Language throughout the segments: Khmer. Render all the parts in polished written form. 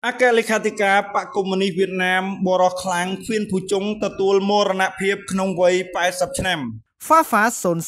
អគ្គលេខាធិការបកកុម្មុយនីសវៀតណាមបរោះខ្លាំងឃ្វៀនភូជុងទទួលមរណភាពក្នុងវ័យ80ឆ្នាំ Fafa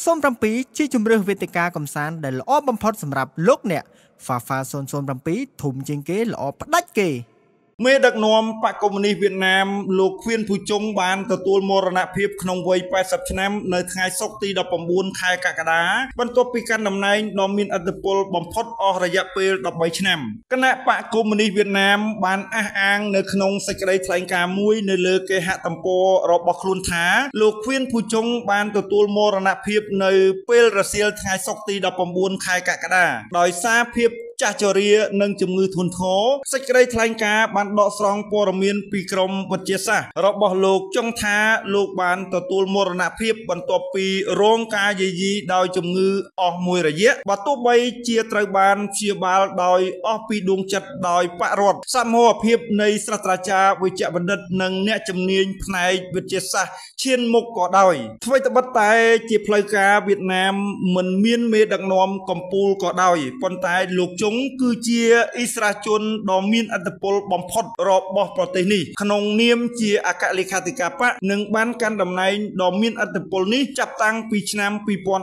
007ជាជំរឿសវេទិកាកំសាន្តដែលល្អបំផុតសម្រាប់លោកអ្នក Fafa 007ធំជាងគេល្អផ្ដាច់គេមេដឹកនាំបកកុម្មុយនីសវៀតណាមលោកឃ្វៀនភូជុងបានទទួលមរណភាពក្នុងវ័យ80ឆ្នាំនៅថ្ងៃសុក្រទី19ខែកក្កដាបន្ទាប់ពីកាន់តំណែងដ៏មានឥទ្ធិពលបំផុតអស់រយៈពេល13ឆ្នាំគណៈបកកុម្មុយនីសវៀតណាមបានអះអាងនៅក្នុងសេចក្តីថ្លែងការណ៍មួយនៅលើគេហទំព័ររបស់ខ្លួនថាលោកឃ្វៀនភូជុងបានទទួលមរណភាពនៅពេលរសៀលថ្ងៃសុក្រទី19ខែកក្កដាដោយសារភាពចាស់ជរានិងជំងឺធ្ងន់ធ្ងរសេចក្តីថ្លែងការណ៍បានដកស្រង់ព័ត៌មានពីក្រមវិទ្យាសាស្ត្ររបស់លោកចុងថាលោកបានទទួលមរណភាពបន្ទាប់ពីរងការយាយីដោយជំងឺអស់មួយរយៈបើទោះបីជាត្រូវបានព្យាបាលដោយអស់ពីដួងចិត្តដោយបរិវត្តសមូហភាពនៃសាស្ត្រាចារ្យវិជ្ជបណ្ឌិតនិងអ្នកជំនាញផ្នែកវិទ្យាសាស្ត្រឈានមុខក៏ដោយអ្វីត្បិតតែជាផ្លូវការវៀតណាមមិនមានមេដឹកនាំកំពូលក៏ដោយប៉ុន្តែលោកចុងគឺជាអិសរាជជនដ៏មានឥទ្ធិពលបំផុតរបស់ប្រទេសនេះក្នុងនាមជាអគ្គលេខាធិការបកនិងបានកាន់តំណែងដ៏មានឥទ្ធិពលនេះចាប់តាំងពីឆ្នាំ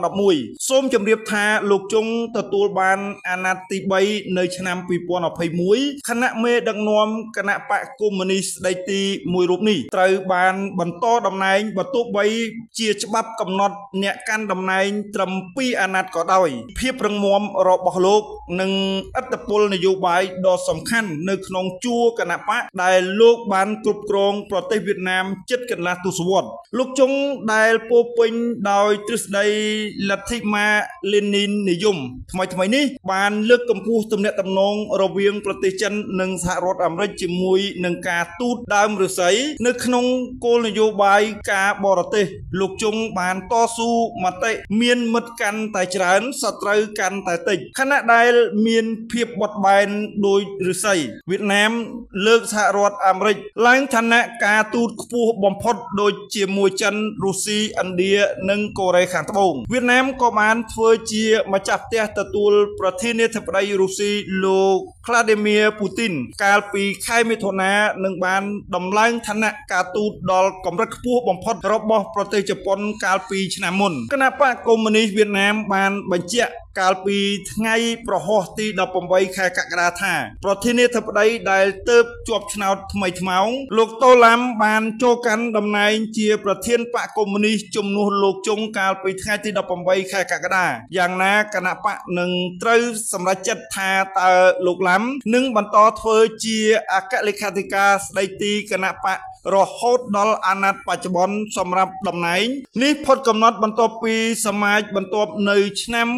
2011សូមជម្រាបថាលោកចុងទទួលបានអាណត្តិទី3នៅឆ្នាំ2021ខណៈមេដឹកនាំគណៈបកកុម្មុយនីសស្ដីទីមួយរូបនេះត្រូវបានបន្តតំណែងបើទោះបីជាច្បាប់កំណត់អ្នកកាន់តំណែងត្រឹម2អាណត្តិក៏ដោយភាពរឹងមាំរបស់លោកនិងឥទ្ធិពលនយោបាយដ៏សំខាន់នៅក្នុងជួរគណៈបកដែលលោកបានគ្រប់គ្រងប្រទេសវៀតណាមជិតកន្លះទសវត្សរ៍លោកចុងដែលពោពេញដោយទ្រឹស្ដីលទ្ធិម៉ាលេនីននិយមថ្មីនេះបានលើកកម្ពស់ទំនាក់ទំនងរវាងប្រទេសចិននិងសហរដ្ឋអាមេរិកជាមួយនឹងការទូតដើមឫស្សីនៅក្នុងគោលនយោបាយការបរទេសលោកចុងបានតស៊ូមតិមានមិត្តកាន់តែច្រើនសត្រូវកាន់តែតិចខណៈដែលមានភាពបត់បែនដោយឫស្សីវៀតណាមលើកសហរដ្ឋអាមេរិកឡើងឋានៈការទូតខ្ពស់បំផុតដូចជាមួយចិនរុស្ស៊ីឥណ្ឌានិងកូរ៉េខាងត្បូងវៀតណាមក៏បានធ្វើជាម្ចាស់ផ្ទះទទួលប្រធានាធិបតីរុស្ស៊ីលោក Vladimir Putin កាលពីខែមិថុនានិងបានដំឡើងឋានៈការទូតដល់កម្រិតខ្ពស់បំផុតរបស់ប្រទេសជប៉ុនកាលពីឆ្នាំមុនគណៈបកកុម្មុយនីសវៀតណាមបានបញ្ជាក់កាលពីថ្ងៃប្រហោះទី18ខែកក្កដាថាប្រធានាធិបតីដែលទៅជាប់ឆ្នោតថ្មីថ្មោងលោកតូឡាំបានចូលកាន់តំណែងជាប្រធានបកកុម្មុយនីសជំនួសលោកចុងកាលពីថ្ងៃទី18ខែកក្កដាយ៉ាងណាគណៈបកនឹងត្រូវសម្រេចចិត្តថាតើលោកឡាំនឹងបន្តធ្វើជាអគ្គលេខាធិការស្ដីទីគណៈបករហូតដល់អាណត្តិបច្ចុប្បន្នសម្រាប់តំណែងនេះផុតកំណត់បន្ទាប់ពីសមាជបន្ទាប់នៅឆ្នាំ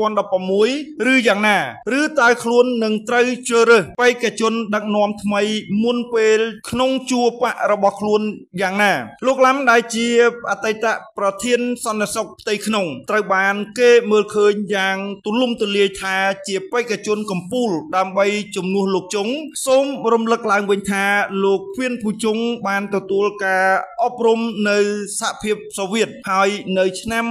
2016ឬយ៉ាងណាឬតើខ្លួននឹងត្រូវជ្រើសរើសបេក្ខជនដឹកនាំថ្មីមុនពេលក្នុងជួរបករបស់ខ្លួនយ៉ាងណាលោកឡាំដែលជាអតីតប្រធានសន្តិសុខផ្ទៃក្នុងត្រូវបានគេមើលឃើញយ៉ាងទូលំទូលាយថាជាបេក្ខជនកំពូលដើម្បីជំនួសលោកចុងសូមរំលឹកឡើងវិញថាលោកឃ្វៀនភូជុងបានទទួលការអប់រំនៅសហភាពសូវៀតហើយនៅឆ្នាំ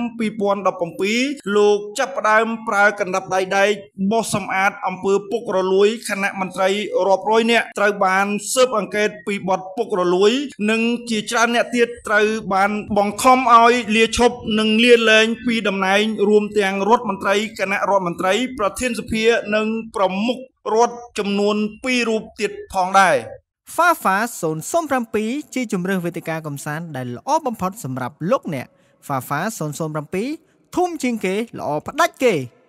2017លោកចាប់ផ្ដើមប្រើកណ្ដាប់ដៃដែកបោះសម្អាតអំពើពុករលួយគណៈមន្ត្រីរាប់រយនាក់ត្រូវបានស៊ើបអង្កេតពីបទពុករលួយនិងជាច្រើនអ្នកទៀតត្រូវបានបង្ខំឲ្យលាឈប់និងលាលែងពីតំណែងរួមទាំងរដ្ឋមន្ត្រីគណៈរដ្ឋមន្ត្រីប្រធានសភានិងប្រមុខរដ្ឋចំនួន2រូបទៀតផងដែរ Fafa 007ជាជំរឿសវេទិកាកំសាន្តដែលល្អបំផុតសម្រាប់លោកអ្នក Fafa 007ធំជាងគេល្អផ្ដាច់គេ